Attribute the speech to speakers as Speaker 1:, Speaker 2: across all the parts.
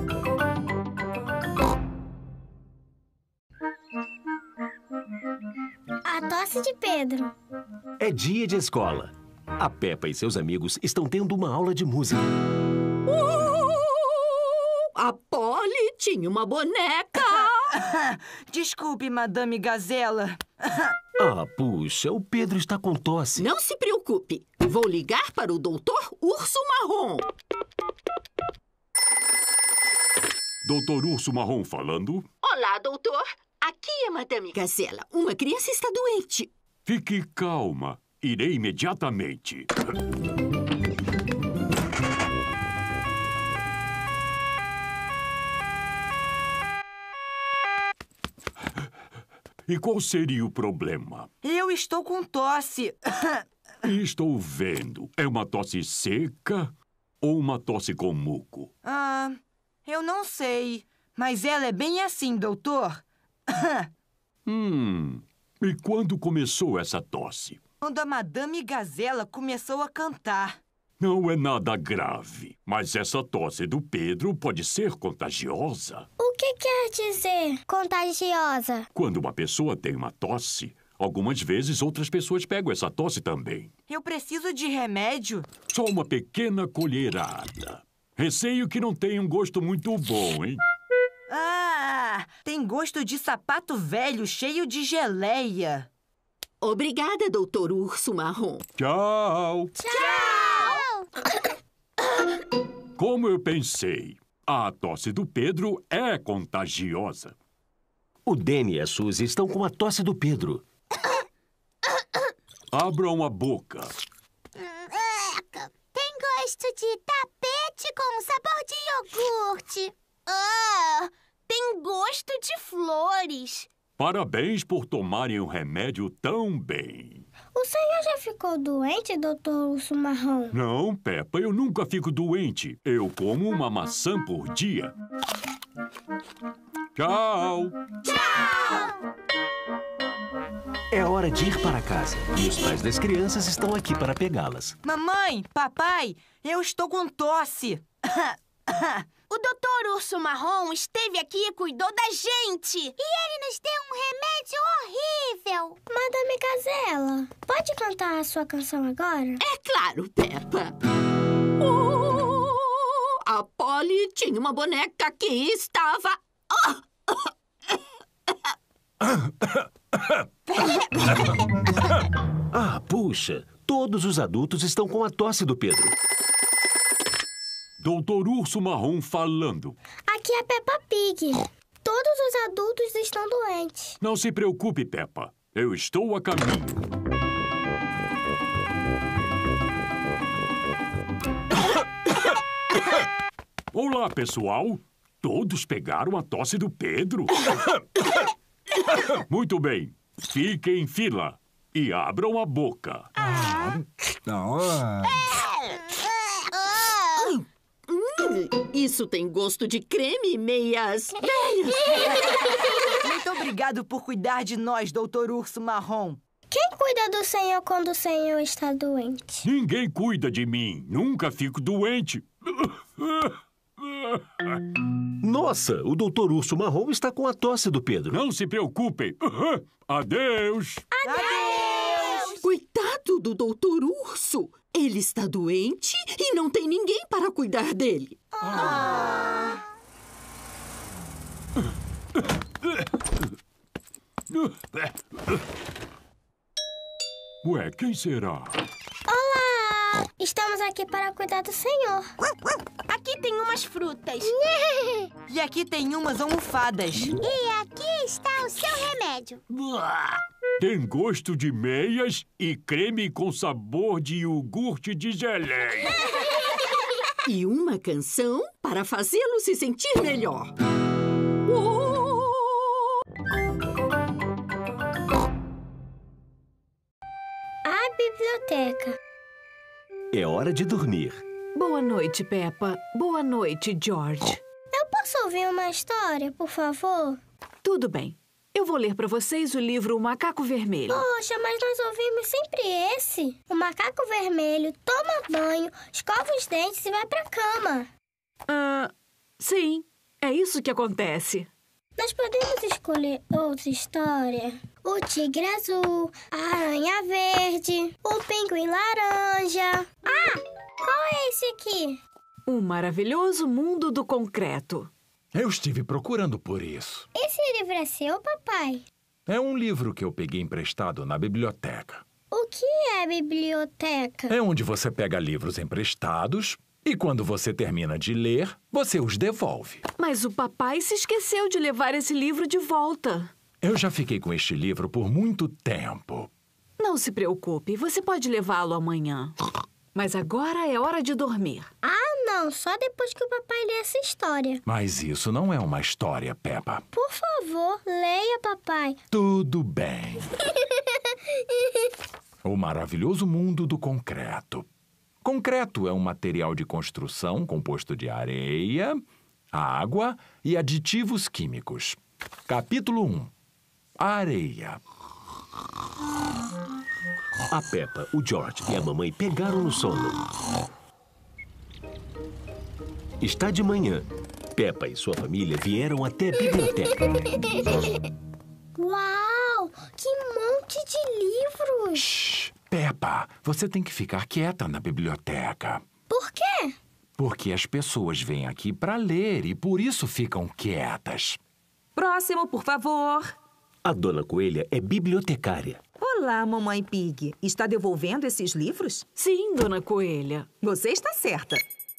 Speaker 1: A tosse de Pedro.
Speaker 2: É dia de escola. A Peppa e seus amigos estão tendo uma aula de música.
Speaker 3: A Polly tinha uma boneca.
Speaker 4: Desculpe, Madame Gazela.
Speaker 2: Ah, puxa, o Pedro está com tosse.
Speaker 3: Não se preocupe. Vou ligar para o Doutor Urso Marrom.
Speaker 5: Doutor Urso Marrom falando.
Speaker 3: Olá, doutor. Aqui é Madame Gazela. Uma criança está doente.
Speaker 5: Fique calma. Irei imediatamente. E qual seria o problema?
Speaker 4: Eu estou com tosse.
Speaker 5: Estou vendo. É uma tosse seca ou uma tosse com muco?
Speaker 4: Eu não sei. Mas ela é bem assim, doutor.
Speaker 5: E quando começou essa tosse?
Speaker 4: Quando a Madame Gazela começou a cantar.
Speaker 5: Não é nada grave, mas essa tosse do Pedro pode ser contagiosa.
Speaker 1: O que quer dizer contagiosa?
Speaker 5: Quando uma pessoa tem uma tosse, algumas vezes outras pessoas pegam essa tosse também.
Speaker 4: Eu preciso de remédio?
Speaker 5: Só uma pequena colherada. Receio que não tenha um gosto muito bom, hein?
Speaker 4: Tem gosto de sapato velho cheio de geleia.
Speaker 3: Obrigada, Doutor Urso Marrom.
Speaker 5: Tchau!
Speaker 1: Tchau!
Speaker 5: Como eu pensei, a tosse do Pedro é contagiosa.
Speaker 2: O Danny e a Suzy estão com a tosse do Pedro.
Speaker 5: Abram a boca.
Speaker 1: Tem gosto de tapete com sabor de iogurte. Tem gosto de flores.
Speaker 5: Parabéns por tomarem o remédio tão bem.
Speaker 1: O senhor já ficou doente, Doutor Urso Marrom?
Speaker 5: Não, Peppa, eu nunca fico doente. Eu como uma maçã por dia. Tchau!
Speaker 1: Tchau!
Speaker 2: É hora de ir para casa. E os pais das crianças estão aqui para pegá-las.
Speaker 4: Mamãe, papai, eu estou com tosse.
Speaker 1: O Doutor Urso Marrom esteve aqui e cuidou da gente. E ele nos deu um remédio horrível. Madame Gazela, pode cantar a sua canção agora?
Speaker 3: É claro, Peppa. A Polly tinha uma boneca que estava...
Speaker 2: Ah, puxa, todos os adultos estão com a tosse do Pedro.
Speaker 5: Doutor Urso Marrom falando.
Speaker 1: Aqui é Peppa Pig. Todos os adultos estão doentes.
Speaker 5: Não se preocupe, Peppa. Eu estou a caminho. Olá, pessoal. Todos pegaram a tosse do Pedro? Muito bem. Fiquem em fila e abram a boca.
Speaker 3: Isso tem gosto de creme e meias velhas.
Speaker 4: Muito obrigado por cuidar de nós, Doutor Urso Marrom.
Speaker 1: Quem cuida do senhor quando o senhor está doente?
Speaker 5: Ninguém cuida de mim. Nunca fico doente.
Speaker 2: Nossa, o Doutor Urso Marrom está com a tosse do Pedro.
Speaker 5: Não se preocupem. Adeus.
Speaker 4: Adeus!
Speaker 3: Coitado do Doutor Urso. Ele está doente e não tem ninguém para cuidar dele.
Speaker 5: Ué, quem será?
Speaker 1: Olá! Estamos aqui para cuidar do senhor.
Speaker 6: Aqui tem umas frutas.
Speaker 4: E aqui tem umas almofadas.
Speaker 1: E aqui está o seu remédio.
Speaker 5: Tem gosto de meias e creme com sabor de iogurte de geleia.
Speaker 3: E uma canção para fazê-lo se sentir melhor.
Speaker 1: A biblioteca.
Speaker 2: É hora de dormir.
Speaker 6: Boa noite, Peppa. Boa noite, George.
Speaker 1: Eu posso ouvir uma história, por favor?
Speaker 6: Tudo bem. Eu vou ler para vocês o livro O Macaco Vermelho.
Speaker 1: Poxa, mas nós ouvimos sempre esse. O macaco vermelho toma banho, escova os dentes e vai pra cama.
Speaker 6: Sim, É isso que acontece.
Speaker 1: Nós podemos escolher outra história? O tigre azul, a aranha verde, o pinguim laranja. Ah, qual é esse aqui?
Speaker 6: O maravilhoso mundo do concreto.
Speaker 7: Eu estive procurando por isso.
Speaker 1: Esse livro é seu, papai?
Speaker 7: É um livro que eu peguei emprestado na biblioteca.
Speaker 1: O que é biblioteca?
Speaker 7: É onde você pega livros emprestados e quando você termina de ler, você os devolve.
Speaker 6: Mas o papai se esqueceu de levar esse livro de volta.
Speaker 7: Eu já fiquei com este livro por muito tempo.
Speaker 6: Não se preocupe, você pode levá-lo amanhã. Mas agora é hora de dormir.
Speaker 1: Ah, não, só depois que o papai ler essa história.
Speaker 7: Mas isso não é uma história, Peppa.
Speaker 1: Por favor, leia, papai.
Speaker 7: Tudo bem. O maravilhoso mundo do concreto. Concreto é um material de construção composto de areia, água e aditivos químicos. Capítulo 1. Areia.
Speaker 2: A Peppa, o George e a mamãe pegaram no sono. Está de manhã. Peppa e sua família vieram até a biblioteca.
Speaker 1: Uau! Que monte de livros!
Speaker 7: Shhh, Peppa, você tem que ficar quieta na biblioteca.
Speaker 1: Por quê?
Speaker 7: Porque as pessoas vêm aqui para ler e por isso ficam quietas.
Speaker 4: Próximo, por favor.
Speaker 2: A Dona Coelha é bibliotecária.
Speaker 4: Olá, Mamãe Pig. Está devolvendo esses livros?
Speaker 6: Sim, Dona Coelha.
Speaker 4: Você está certa.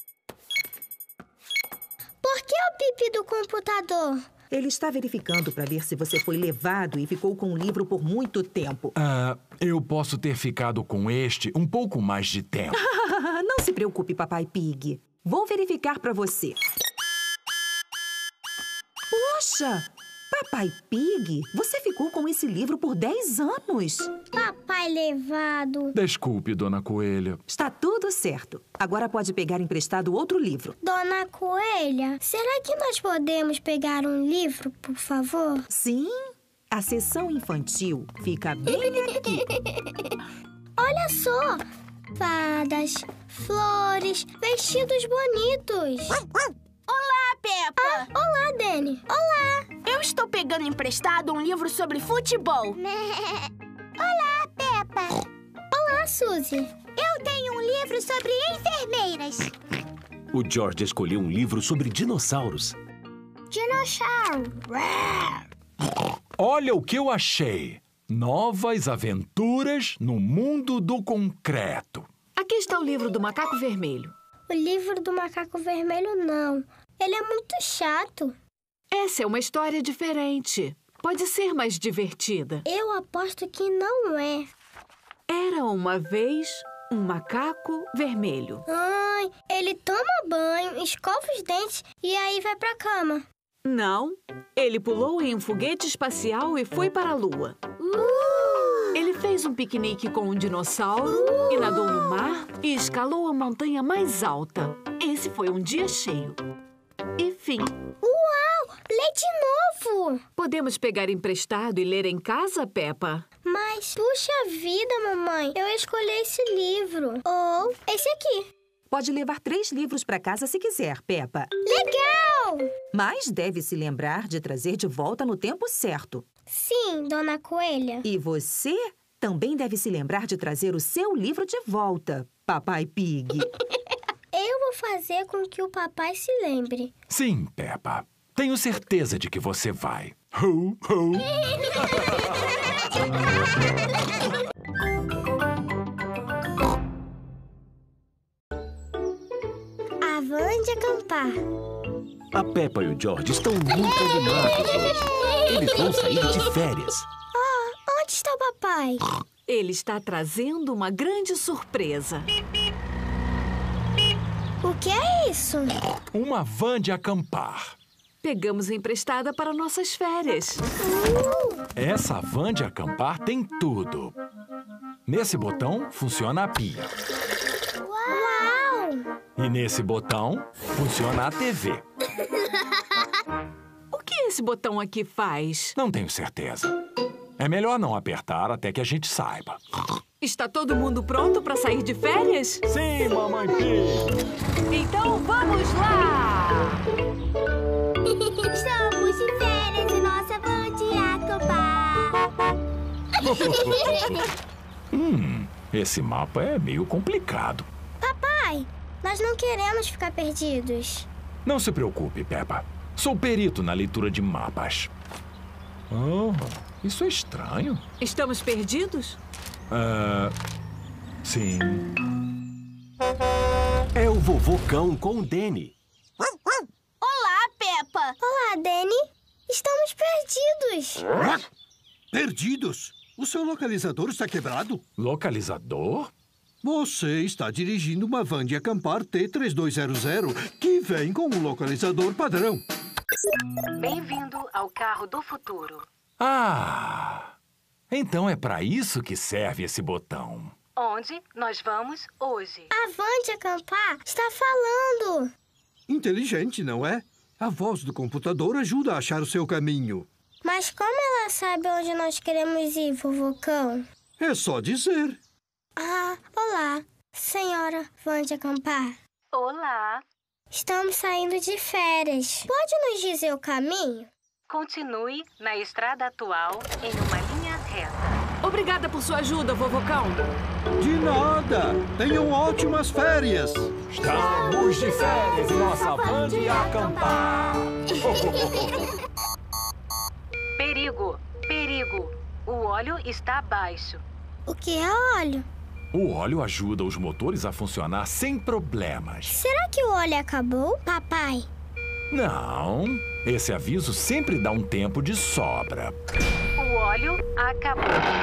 Speaker 1: Por que o pipi do computador?
Speaker 4: Ele está verificando para ver se você foi levado e ficou com o livro por muito tempo.
Speaker 7: Eu posso ter ficado com este um pouco mais de tempo.
Speaker 4: Não se preocupe, Papai Pig. Vou verificar para você. Poxa! Papai Pig, você ficou com esse livro por 10 anos.
Speaker 1: Papai levado.
Speaker 7: Desculpe, Dona Coelha.
Speaker 4: Está tudo certo. Agora pode pegar emprestado outro livro.
Speaker 1: Dona Coelha, será que nós podemos pegar um livro, por favor?
Speaker 4: Sim, a sessão infantil fica bem aqui.
Speaker 1: Olha só! Fadas, flores, vestidos bonitos.
Speaker 8: Olá, Peppa!
Speaker 1: Olá, Dani. Olá.
Speaker 8: Eu estou pegando emprestado um livro sobre futebol.
Speaker 1: Olá, Peppa. Olá, Suzy. Eu tenho um livro sobre enfermeiras.
Speaker 2: O George escolheu um livro sobre dinossauros.
Speaker 1: Dinossauro.
Speaker 7: Olha o que eu achei. Novas aventuras no mundo do concreto.
Speaker 6: Aqui está o livro do macaco vermelho.
Speaker 1: O livro do macaco vermelho, não. Ele é muito chato.
Speaker 6: Essa é uma história diferente. Pode ser mais divertida.
Speaker 1: Eu aposto que não é.
Speaker 6: Era uma vez um macaco vermelho.
Speaker 1: Ai, ele toma banho, escova os dentes e aí vai pra cama.
Speaker 6: Não, ele pulou em um foguete espacial e foi para a Lua. Ele fez um piquenique com um dinossauro e nadou no mar e escalou a montanha mais alta. Esse foi um dia cheio. E fim.
Speaker 1: Uau! Lê de novo!
Speaker 6: Podemos pegar emprestado e ler em casa, Peppa?
Speaker 1: Mas, puxa vida, mamãe, eu escolhi esse livro. Ou esse aqui.
Speaker 4: Pode levar 3 livros para casa se quiser, Peppa.
Speaker 1: Legal!
Speaker 4: Mas deve se lembrar de trazer de volta no tempo certo.
Speaker 1: Sim, Dona Coelha.
Speaker 4: E você também deve se lembrar de trazer o seu livro de volta, Papai Pig.
Speaker 1: Eu vou fazer com que o papai se lembre.
Speaker 7: Sim, Peppa. Tenho certeza de que você vai. Ho, ho.
Speaker 1: A van de acampar.
Speaker 2: A Peppa e o George estão muito animados hoje. Eles vão sair de férias.
Speaker 1: Onde está o papai?
Speaker 6: Ele está trazendo uma grande surpresa.
Speaker 1: O que é isso?
Speaker 7: Uma van de acampar.
Speaker 6: Pegamos emprestada para nossas férias.
Speaker 7: Essa van de acampar tem tudo. Nesse botão funciona a pia.
Speaker 1: Uau!
Speaker 7: E nesse botão funciona a TV.
Speaker 6: O que esse botão aqui faz?
Speaker 7: Não tenho certeza. É melhor não apertar até que a gente saiba.
Speaker 6: Está todo mundo pronto para sair de férias?
Speaker 7: Sim, Mamãe Pig!
Speaker 6: Então vamos lá!
Speaker 7: Esse mapa é meio complicado.
Speaker 1: Papai, nós não queremos ficar perdidos.
Speaker 7: Não se preocupe, Peppa. Sou perito na leitura de mapas. Oh, isso é estranho.
Speaker 6: Estamos perdidos?
Speaker 7: Sim.
Speaker 2: É o vovô cão com o Danny.
Speaker 8: Olá, Peppa.
Speaker 1: Olá, Danny. Estamos perdidos.
Speaker 9: Perdidos? O seu localizador está quebrado?
Speaker 7: Localizador?
Speaker 9: Você está dirigindo uma van de acampar T3200 que vem com um localizador padrão.
Speaker 10: Bem-vindo ao carro do futuro.
Speaker 7: Ah! Então é para isso que serve esse botão.
Speaker 10: Onde nós vamos hoje?
Speaker 1: A van de acampar está falando.
Speaker 9: Inteligente, não é? A voz do computador ajuda a achar o seu caminho.
Speaker 1: Mas como ela sabe onde nós queremos ir, vovô cão?
Speaker 9: É só dizer.
Speaker 1: Ah, olá, senhora van de acampar.
Speaker 10: Olá.
Speaker 1: Estamos saindo de férias. Pode nos dizer o caminho?
Speaker 10: Continue na estrada atual em uma linha reta.
Speaker 6: Obrigada por sua ajuda, vovô cão.
Speaker 9: De nada! Tenham ótimas férias!
Speaker 7: Estamos de férias em nossa van de acampar.
Speaker 10: Perigo, perigo. O óleo está baixo.
Speaker 1: O que é óleo?
Speaker 7: O óleo ajuda os motores a funcionar sem problemas.
Speaker 1: Será que o óleo acabou, papai?
Speaker 7: Não, esse aviso sempre dá um tempo de sobra.
Speaker 10: O óleo acabou.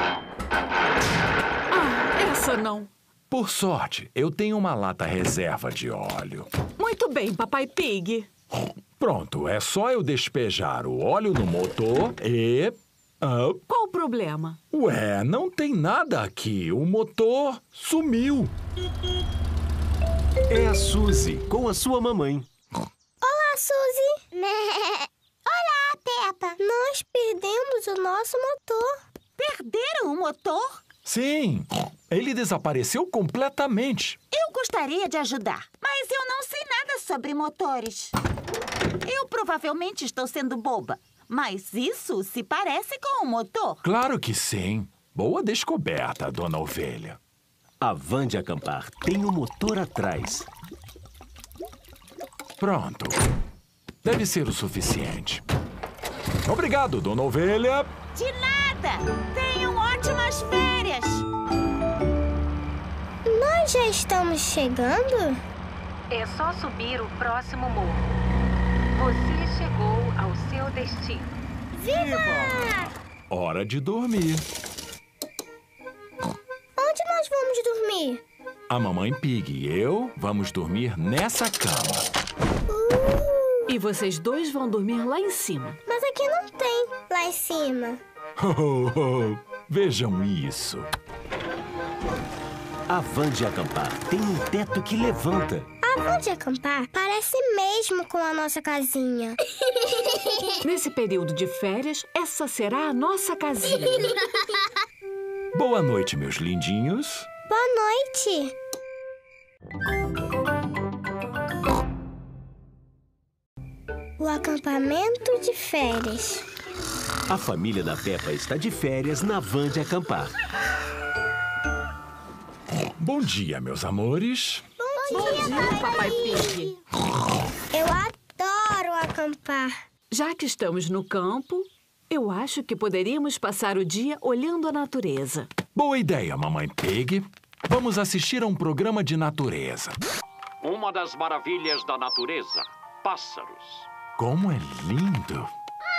Speaker 6: Ah, essa não.
Speaker 7: Por sorte, eu tenho uma lata reserva de óleo.
Speaker 6: Muito bem, Papai Pig.
Speaker 7: Pronto, é só eu despejar o óleo no motor e...
Speaker 6: Qual o problema?
Speaker 7: Ué, não tem nada aqui. O motor sumiu.
Speaker 2: É a Suzy com a sua mamãe.
Speaker 1: Olá, Suzy. Olá, Peppa. Nós perdemos o nosso motor.
Speaker 11: Perderam o motor?
Speaker 7: Sim, ele desapareceu completamente.
Speaker 11: Eu gostaria de ajudar, mas eu não sei nada sobre motores. Eu provavelmente estou sendo boba, mas isso se parece com um motor.
Speaker 7: Claro que sim. Boa descoberta, Dona Ovelha.
Speaker 2: A van de acampar tem um motor atrás.
Speaker 7: Pronto. Deve ser o suficiente. Obrigado, Dona Ovelha.
Speaker 11: De nada! Tenham ótimas férias!
Speaker 1: Nós já estamos chegando?
Speaker 10: É só subir o próximo morro. Você chegou ao seu destino.
Speaker 1: Viva!
Speaker 7: Hora de dormir.
Speaker 1: Onde nós vamos dormir?
Speaker 7: A Mamãe Pig e eu vamos dormir nessa cama.
Speaker 6: E vocês dois vão dormir lá em cima.
Speaker 1: Mas aqui não tem lá em cima.
Speaker 7: Vejam isso.
Speaker 2: A van de acampar tem um teto que levanta.
Speaker 1: A van de acampar parece mesmo com a nossa casinha.
Speaker 6: Nesse período de férias, essa será a nossa casinha.
Speaker 7: Boa noite, meus lindinhos.
Speaker 1: Boa noite. O acampamento de férias.
Speaker 2: A família da Peppa está de férias na van de acampar.
Speaker 7: Bom dia, meus amores.
Speaker 1: Bom dia,
Speaker 6: Papai Pig.
Speaker 1: Eu adoro acampar.
Speaker 6: Já que estamos no campo, eu acho que poderíamos passar o dia olhando a natureza.
Speaker 7: Boa ideia, Mamãe Pig. Vamos assistir a um programa de natureza.
Speaker 5: Uma das maravilhas da natureza, pássaros.
Speaker 7: Como é lindo!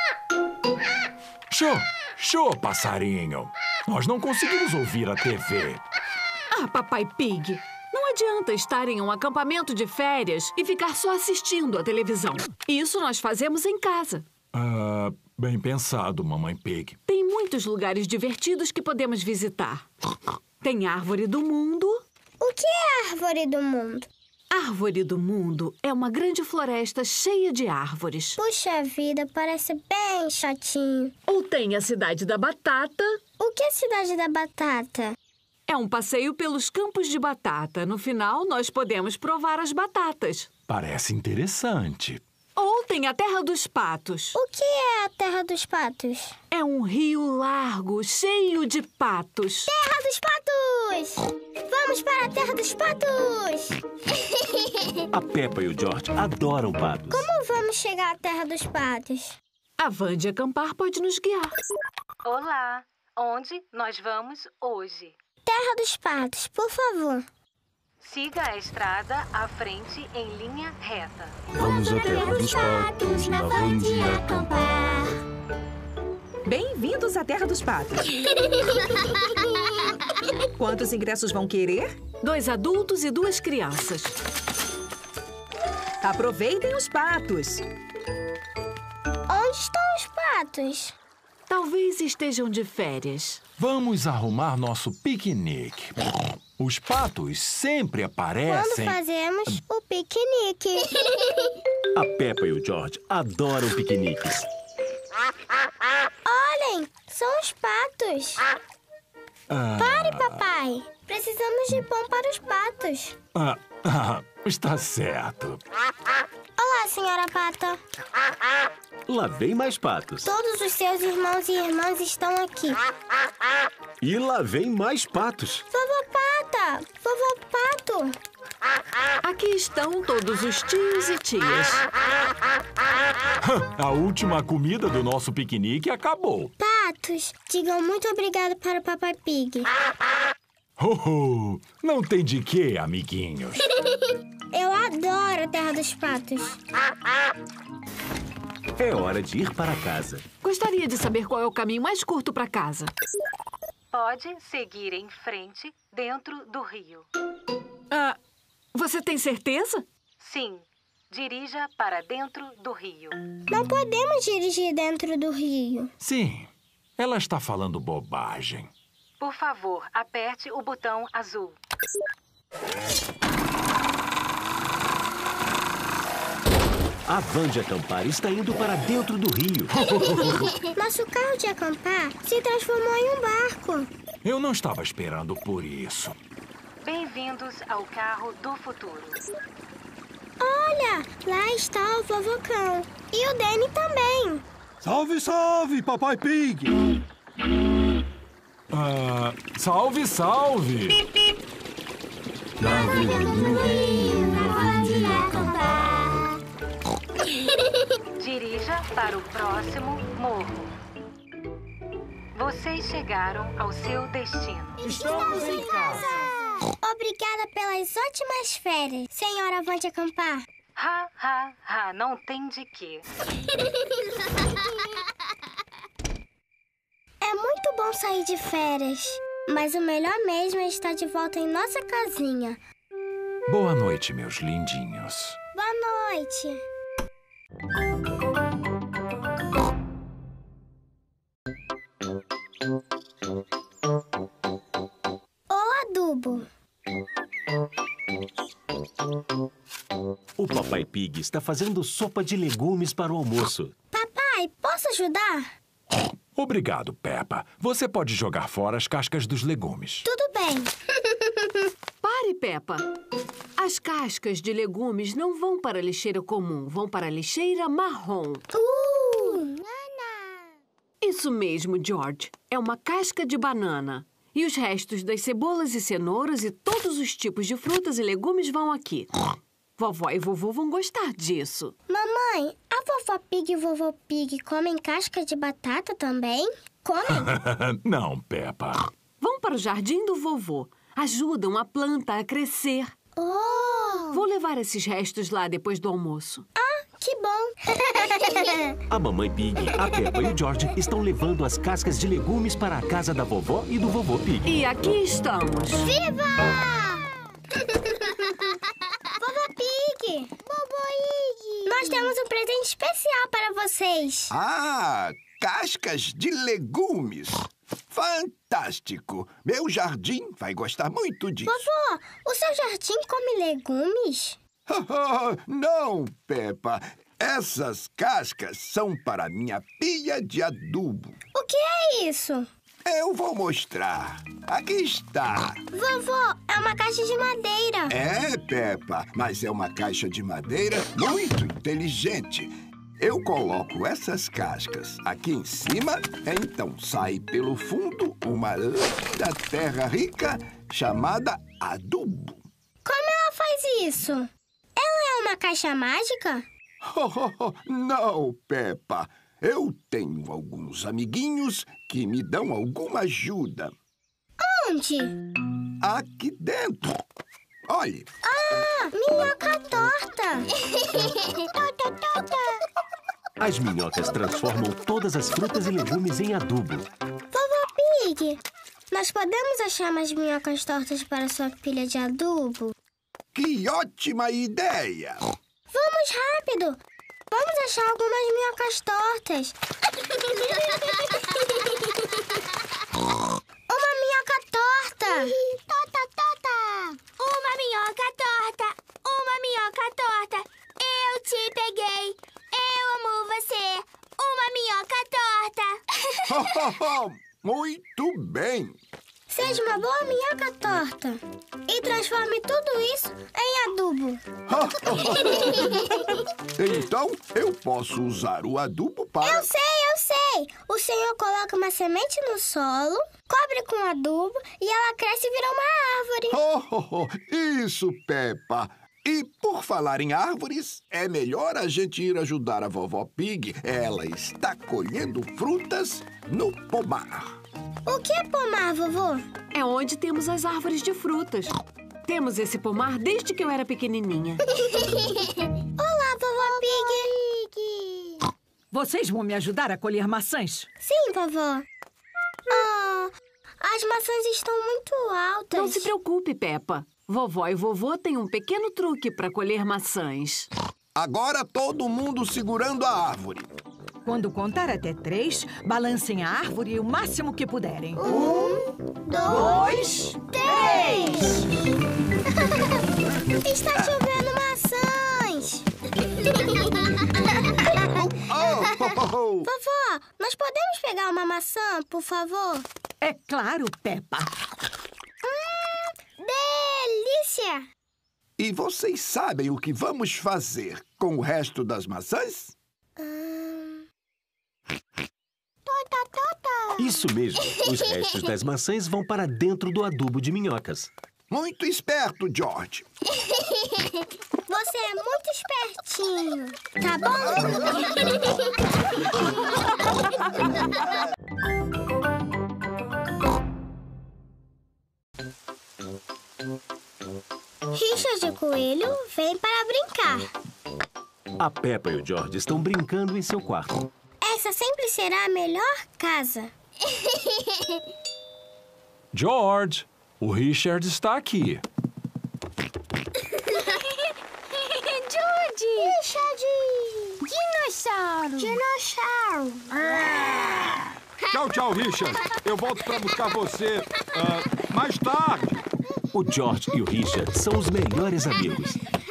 Speaker 7: Show, passarinho! Nós não conseguimos ouvir a TV.
Speaker 6: Ah, Papai Pig, não adianta estar em um acampamento de férias e ficar só assistindo a televisão. Isso nós fazemos em casa.
Speaker 7: Bem pensado, Mamãe Pig.
Speaker 6: Tem muitos lugares divertidos que podemos visitar. Tem Árvore do Mundo.
Speaker 1: O que é Árvore do Mundo?
Speaker 6: Árvore do Mundo é uma grande floresta cheia de árvores.
Speaker 1: Puxa vida, parece bem chatinho.
Speaker 6: Ou tem a Cidade da Batata.
Speaker 1: O que é Cidade da Batata?
Speaker 6: É um passeio pelos campos de batata. No final, nós podemos provar as batatas.
Speaker 7: Parece interessante.
Speaker 6: Ou tem a Terra dos Patos.
Speaker 1: O que é a Terra dos Patos?
Speaker 6: É um rio largo, cheio de patos.
Speaker 1: Terra dos Patos! Vamos para a Terra dos Patos!
Speaker 2: A Peppa e o George adoram patos.
Speaker 1: Como vamos chegar à Terra dos Patos?
Speaker 6: A van de acampar pode nos guiar.
Speaker 10: Olá, onde nós vamos hoje?
Speaker 1: Terra dos Patos, por favor.
Speaker 10: Siga a estrada à frente em linha reta.
Speaker 9: Vamos à Terra dos Patos, na van de acampar.
Speaker 12: Bem-vindos à Terra dos Patos. Quantos ingressos vão querer?
Speaker 6: 2 adultos e 2 crianças.
Speaker 12: Aproveitem os patos.
Speaker 1: Onde estão os patos?
Speaker 6: Talvez estejam de férias.
Speaker 7: Vamos arrumar nosso piquenique. Os patos sempre aparecem...
Speaker 1: Quando fazemos o piquenique.
Speaker 2: A Peppa e o George adoram piqueniques.
Speaker 1: Olhem, são os patos. Pare, papai. Precisamos de pão para os patos.
Speaker 7: Está certo.
Speaker 1: Olá, senhora Pata.
Speaker 2: Lá vem mais patos.
Speaker 1: Todos os seus irmãos e irmãs estão aqui.
Speaker 2: E lá vem mais patos.
Speaker 1: Vovó Pata! Vovô Pato!
Speaker 6: Aqui estão todos os tios e tias.
Speaker 7: A última comida do nosso piquenique acabou.
Speaker 1: Patos, digam muito obrigado para o Papai Pig.
Speaker 7: Não tem de quê, amiguinhos.
Speaker 1: Eu adoro a Terra dos Patos.
Speaker 2: É hora de ir para casa.
Speaker 6: Gostaria de saber qual é o caminho mais curto para casa.
Speaker 10: Pode seguir em frente dentro do rio.
Speaker 6: Você tem certeza?
Speaker 10: Sim, dirija para dentro do rio.
Speaker 1: Não podemos dirigir dentro do rio.
Speaker 7: Sim, ela está falando bobagem.
Speaker 10: Por favor, aperte o botão azul.
Speaker 2: A van de acampar está indo para dentro do rio.
Speaker 1: Nosso carro de acampar se transformou em um barco.
Speaker 7: Eu não estava esperando por isso.
Speaker 10: Bem-vindos ao carro do futuro.
Speaker 1: Olha, lá está o vovocão. E o Danny também.
Speaker 9: Salve, salve, Papai Pig!
Speaker 7: Salve, salve!
Speaker 1: Navegando no rio, na van de acampar.
Speaker 10: Dirija para o próximo morro. Vocês chegaram ao seu destino.
Speaker 1: Estamos em casa! Obrigada pelas ótimas férias, senhora van de acampar.
Speaker 10: Não tem de quê.
Speaker 1: É muito bom sair de férias, mas o melhor mesmo é estar de volta em nossa casinha.
Speaker 7: Boa noite, meus lindinhos.
Speaker 1: Boa noite. O adubo.
Speaker 2: O Papai Pig está fazendo sopa de legumes para o almoço.
Speaker 1: Papai, posso ajudar?
Speaker 7: Obrigado, Peppa. Você pode jogar fora as cascas dos legumes.
Speaker 1: Tudo bem.
Speaker 6: Pare, Peppa. As cascas de legumes não vão para a lixeira comum, vão para a lixeira marrom.
Speaker 1: Nana.
Speaker 6: Isso mesmo, George. É uma casca de banana. E os restos das cebolas e cenouras e todos os tipos de frutas e legumes vão aqui. Vovó e vovô vão gostar disso.
Speaker 1: Mamãe, a vovó Pig e o vovô Pig comem casca de batata também? Comem?
Speaker 7: Não, Peppa.
Speaker 6: Vão para o jardim do vovô. Ajudam a planta a crescer. Vou levar esses restos lá depois do almoço.
Speaker 1: Que bom!
Speaker 2: A Mamãe Pig, a Peppa e o George estão levando as cascas de legumes para a casa da vovó e do vovô Pig.
Speaker 6: E aqui estamos.
Speaker 1: Viva! Vovô Pig! Vovô Ig! Nós temos um presente especial para vocês.
Speaker 13: Cascas de legumes. Fantástico! Meu jardim vai gostar muito disso.
Speaker 1: Vovô, o seu jardim come legumes?
Speaker 13: Não, Peppa. Essas cascas são para minha pia de adubo.
Speaker 1: O que é isso?
Speaker 13: Eu vou mostrar. Aqui está.
Speaker 1: Vovô, é uma caixa de madeira.
Speaker 13: É, Peppa, mas é uma caixa de madeira muito inteligente. Eu coloco essas cascas aqui em cima, então sai pelo fundo uma linda terra rica chamada adubo.
Speaker 1: Como ela faz isso? Ela é uma caixa mágica?
Speaker 13: Não, Peppa. Eu tenho alguns amiguinhos que me dão alguma ajuda.
Speaker 1: Onde?
Speaker 13: Aqui dentro. Olhe.
Speaker 1: Ah, minhoca torta.
Speaker 2: As minhocas transformam todas as frutas e legumes em adubo.
Speaker 1: Vovó Pig, nós podemos achar mais minhocas tortas para sua pilha de adubo?
Speaker 13: Que ótima ideia!
Speaker 1: Vamos rápido! Vamos achar algumas minhocas tortas. Uma minhoca torta.
Speaker 8: Uma minhoca torta. Uma minhoca torta. Eu te peguei. Eu amo você. Uma minhoca torta.
Speaker 13: Muito bem.
Speaker 1: Seja uma boa minhoca torta. E transforme tudo isso em adubo.
Speaker 13: Então, eu posso usar o adubo para...
Speaker 1: Eu sei. O senhor coloca uma semente no solo, cobre com adubo e ela cresce e vira uma árvore.
Speaker 13: Isso, Peppa. E por falar em árvores, é melhor a gente ir ajudar a vovó Pig. Ela está colhendo frutas no pomar.
Speaker 1: O que é pomar, vovô?
Speaker 6: É onde temos as árvores de frutas. Temos esse pomar desde que eu era pequenininha.
Speaker 1: Olá, vovó Pig.
Speaker 12: Vocês vão me ajudar a colher maçãs?
Speaker 1: Sim, vovó. Oh, as maçãs estão muito altas.
Speaker 6: Não se preocupe, Peppa. Vovó e vovô têm um pequeno truque para colher maçãs.
Speaker 13: Agora todo mundo segurando a árvore.
Speaker 12: Quando contar até 3, balancem a árvore o máximo que puderem.
Speaker 1: 1, 2, 3! Está chovendo maçãs! Vovó, nós podemos pegar uma maçã, por favor?
Speaker 12: É claro, Peppa.
Speaker 1: Delícia!
Speaker 13: E vocês sabem o que vamos fazer com o resto das maçãs?
Speaker 2: Isso mesmo. Os restos das maçãs vão para dentro do adubo de minhocas.
Speaker 13: Muito esperto, George.
Speaker 1: Você é muito espertinho, tá bom? Richard Coelho vem para brincar.
Speaker 2: A Peppa e o George estão brincando em seu quarto.
Speaker 1: Essa sempre será a melhor casa.
Speaker 7: George, o Richard está aqui.
Speaker 1: Richard! Dinossauro!
Speaker 5: Tchau, tchau, Richard. Eu volto para buscar você mais tarde.
Speaker 2: O George e o Richard são os melhores amigos.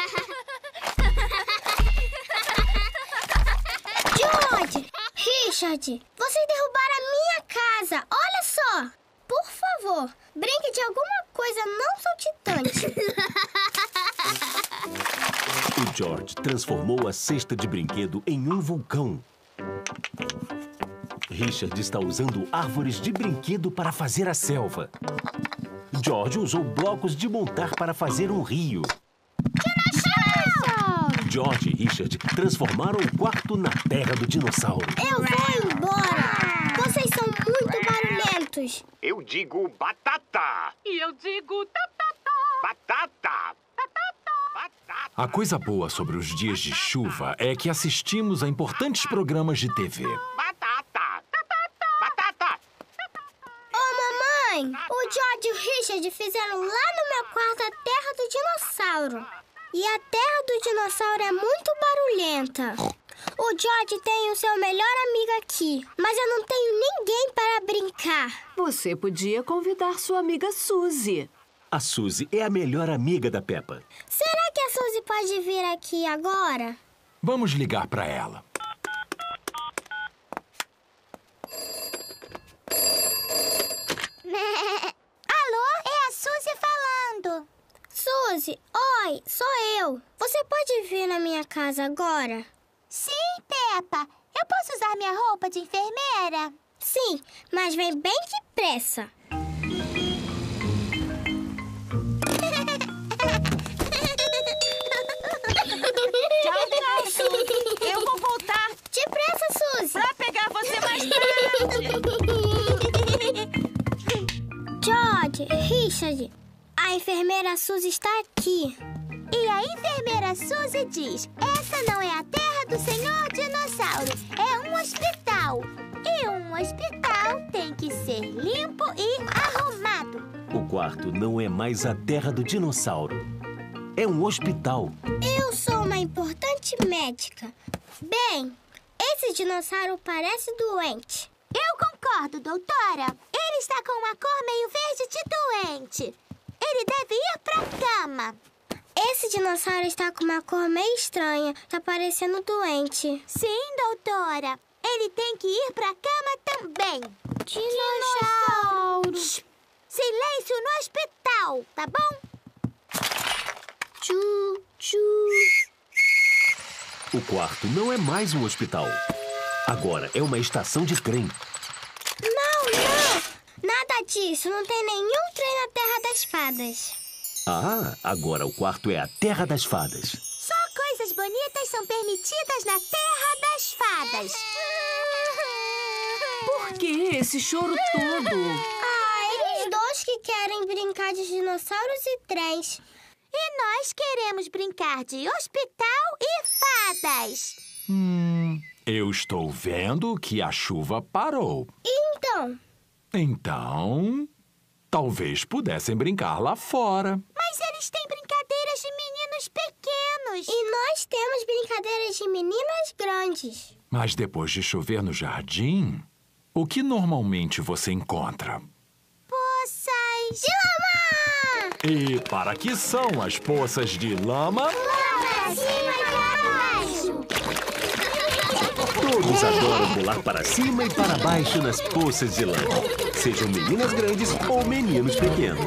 Speaker 1: George! Richard! Vocês derrubaram a minha casa! Olha só! Por favor, brinque de alguma coisa não saltitante.
Speaker 2: O George transformou a cesta de brinquedo em um vulcão. Richard está usando árvores de brinquedo para fazer a selva. George usou blocos de montar para fazer um rio.
Speaker 1: Dinossauro!
Speaker 2: George e Richard transformaram o quarto na terra do dinossauro.
Speaker 1: Eu vou embora! Vocês são muito barulhentos.
Speaker 14: Eu digo batata.
Speaker 10: E eu digo tatata.
Speaker 14: Batata.
Speaker 7: A coisa boa sobre os dias de chuva é que assistimos a importantes programas de TV.
Speaker 14: Batata. Batata.
Speaker 1: Ô, mamãe, o George e o Richard fizeram lá no meu quarto a terra do dinossauro. E a terra do dinossauro é muito barulhenta. O George tem o seu melhor amigo aqui, mas eu não tenho ninguém para brincar.
Speaker 6: Você podia convidar sua amiga Suzy.
Speaker 2: A Suzy é a melhor amiga da Peppa.
Speaker 1: Será que a Suzy pode vir aqui agora?
Speaker 7: Vamos ligar para ela.
Speaker 1: Suzy. Oi, sou eu. Você pode vir na minha casa agora?
Speaker 8: Sim, Peppa. Eu posso usar minha roupa de enfermeira?
Speaker 1: Sim, mas vem bem depressa.
Speaker 11: Tchau, Suzy. Eu vou voltar.
Speaker 1: Depressa, Suzy.
Speaker 11: Pra pegar você mais tarde.
Speaker 1: George, Richard, a enfermeira Suzy está aqui.
Speaker 8: E a enfermeira Suzy diz: essa não é a terra do Senhor Dinossauro, é um hospital. E um hospital tem que ser limpo e arrumado.
Speaker 2: O quarto não é mais a terra do dinossauro. É um hospital.
Speaker 1: Eu sou uma importante médica. Bem, esse dinossauro parece doente.
Speaker 8: Eu concordo, doutora. Ele está com uma cor meio verde de doente. Ele deve ir pra cama.
Speaker 1: Esse dinossauro está com uma cor meio estranha. Tá parecendo doente.
Speaker 8: Sim, doutora. Ele tem que ir pra cama também.
Speaker 1: Dinossauro.
Speaker 8: Silêncio no hospital, tá bom?
Speaker 1: Tchu, tchu.
Speaker 2: O quarto não é mais um hospital. Agora é uma estação de trem.
Speaker 1: Não! Nada disso. Não tem nenhum trem na Terra das Fadas.
Speaker 2: Ah, agora o quarto é a Terra das Fadas.
Speaker 8: Só coisas bonitas são permitidas na Terra das Fadas.
Speaker 6: Por que esse choro todo?
Speaker 1: Eles dois que querem brincar de dinossauros e trens.
Speaker 8: E nós queremos brincar de hospital e fadas.
Speaker 7: Eu estou vendo que a chuva parou. Então, talvez pudessem brincar lá fora.
Speaker 8: Mas eles têm brincadeiras de meninos pequenos.
Speaker 1: E nós temos brincadeiras de meninas grandes.
Speaker 7: Mas depois de chover no jardim, o que normalmente você encontra?
Speaker 8: Poças
Speaker 1: de lama!
Speaker 7: E para que são as poças de lama?
Speaker 8: Lá pra cima e para baixo.
Speaker 2: Todos adoram pular para cima e para baixo nas poças de lama. Sejam meninas grandes ou meninos pequenos.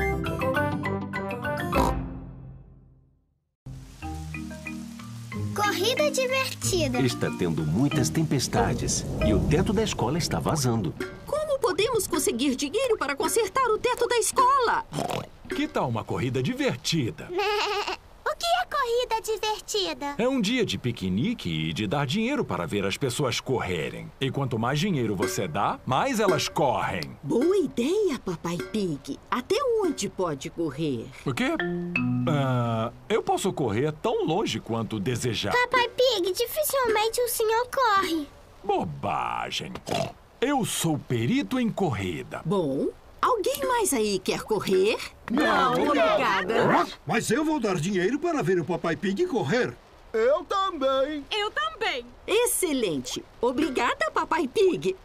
Speaker 1: Corrida divertida.
Speaker 2: Está tendo muitas tempestades e o teto da escola está vazando.
Speaker 3: Como podemos conseguir dinheiro para consertar o teto da escola?
Speaker 7: Que tal uma corrida divertida?
Speaker 8: O que é corrida divertida?
Speaker 7: É um dia de piquenique e de dar dinheiro para ver as pessoas correrem. E quanto mais dinheiro você dá, mais elas correm.
Speaker 3: Boa ideia, Papai Pig. Até onde pode correr?
Speaker 7: O quê? Eu posso correr tão longe quanto desejar.
Speaker 1: Papai Pig, dificilmente o senhor corre.
Speaker 7: Bobagem. Eu sou perito em corrida.
Speaker 3: Bom, alguém mais aí quer correr?
Speaker 6: Não, obrigada.
Speaker 9: Mas eu vou dar dinheiro para ver o Papai Pig correr.
Speaker 15: Eu também.
Speaker 6: Eu também.
Speaker 3: Excelente. Obrigada, Papai Pig.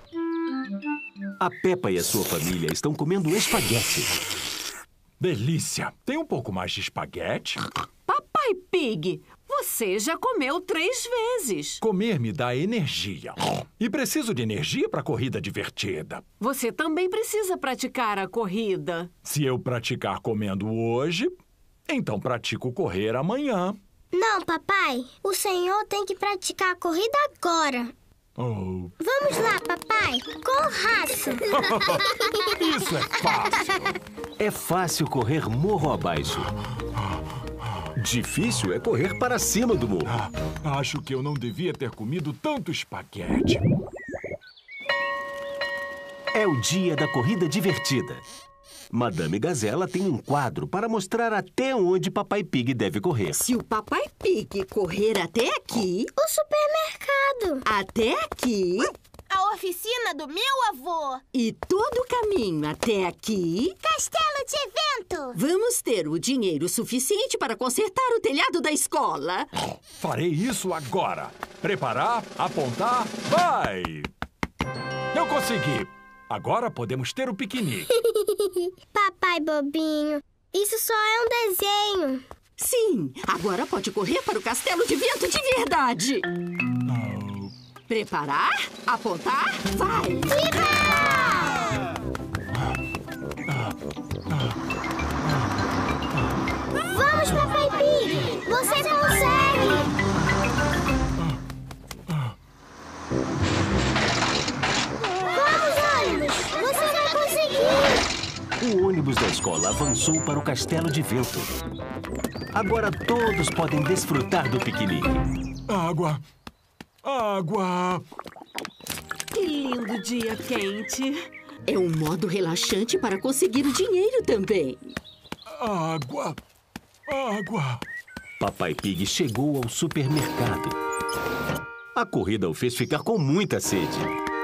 Speaker 2: A Peppa e a sua família estão comendo espaguete.
Speaker 7: Delícia. Tem um pouco mais de espaguete?
Speaker 6: Papai Pig, você já comeu 3 vezes.
Speaker 7: Comer me dá energia. E preciso de energia para corrida divertida.
Speaker 6: Você também precisa praticar a corrida.
Speaker 7: Se eu praticar comendo hoje, então pratico correr amanhã.
Speaker 1: Não, papai. O senhor tem que praticar a corrida agora.
Speaker 7: Oh.
Speaker 1: Vamos lá, papai. Com raça.
Speaker 7: Isso é fácil.
Speaker 2: É fácil correr morro abaixo. Difícil é correr para cima do morro.
Speaker 7: Acho que eu não devia ter comido tanto espaguete.
Speaker 2: É o dia da corrida divertida. Madame Gazela tem um quadro para mostrar até onde Papai Pig deve correr.
Speaker 3: Se o Papai Pig correr até aqui...
Speaker 1: O supermercado.
Speaker 3: Até aqui...
Speaker 8: A oficina do meu avô.
Speaker 3: E todo o caminho até aqui...
Speaker 8: Castelo de vento.
Speaker 3: Vamos ter o dinheiro suficiente para consertar o telhado da escola.
Speaker 7: Farei isso agora. Preparar, apontar, vai! Eu consegui. Agora podemos ter o piquenique.
Speaker 1: Papai bobinho, isso só é um desenho.
Speaker 3: Sim, agora pode correr para o castelo de vento de verdade. Preparar, apontar, vai!
Speaker 1: Viva!
Speaker 2: O ônibus da escola avançou para o castelo de vento. Agora todos podem desfrutar do piquenique.
Speaker 7: Água! Água!
Speaker 6: Que lindo dia quente.
Speaker 3: É um modo relaxante para conseguir o dinheiro também.
Speaker 7: Água! Água!
Speaker 2: Papai Pig chegou ao supermercado. A corrida o fez ficar com muita sede.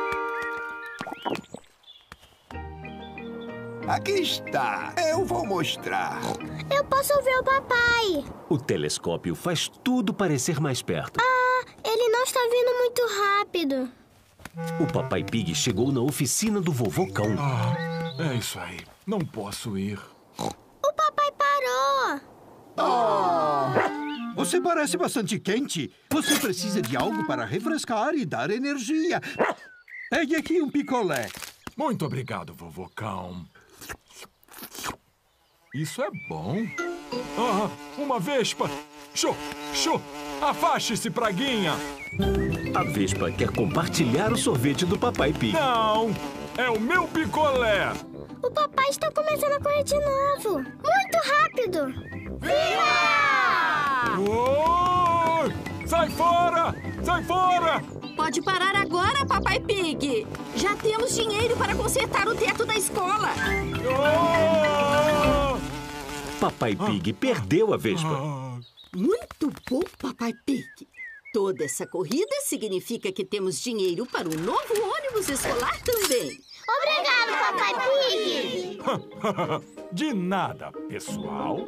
Speaker 13: Aqui está. Eu vou mostrar.
Speaker 8: Eu posso ver o papai.
Speaker 2: O telescópio faz tudo parecer mais perto.
Speaker 8: Ah, ele não está vindo muito rápido.
Speaker 2: O Papai Pig chegou na oficina do Vovô Cão.
Speaker 7: É isso aí. Não posso ir.
Speaker 8: O papai parou.
Speaker 9: Você parece bastante quente. Você precisa de algo para refrescar e dar energia. Pegue aqui um picolé.
Speaker 7: Muito obrigado, Vovô Cão. Isso é bom. Ah, uma vespa. Shoo, shoo. Afaste-se, praguinha.
Speaker 2: A vespa quer compartilhar o sorvete do Papai Pig.
Speaker 7: Não, é o meu picolé.
Speaker 8: O papai está começando a correr de novo. Muito rápido.
Speaker 7: Viva! Oh! Sai fora! Sai fora!
Speaker 3: Pode parar agora, Papai Pig. Já temos dinheiro para consertar o teto da escola.
Speaker 7: Oh!
Speaker 2: Papai Pig perdeu a vespa.
Speaker 3: Muito bom, Papai Pig. Toda essa corrida significa que temos dinheiro para um novo ônibus escolar também.
Speaker 8: Obrigado, Papai Pig.
Speaker 7: De nada, pessoal.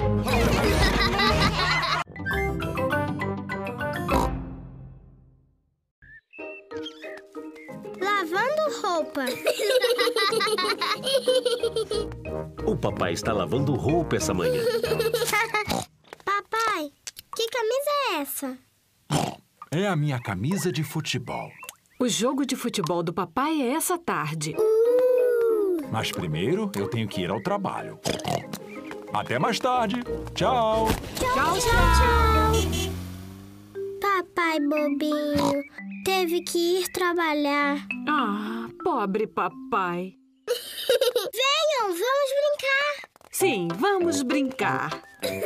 Speaker 8: Lavando roupa.
Speaker 2: O papai está lavando roupa essa manhã.
Speaker 8: Papai, que camisa é essa?
Speaker 7: É a minha camisa de futebol.
Speaker 6: O jogo de futebol do papai é essa tarde.
Speaker 7: Mas primeiro eu tenho que ir ao trabalho. Até mais tarde. Tchau.
Speaker 8: Tchau. Papai bobinho, teve que ir trabalhar.
Speaker 6: Ah, pobre papai.
Speaker 8: Venham, vamos brincar.
Speaker 6: Sim, vamos brincar.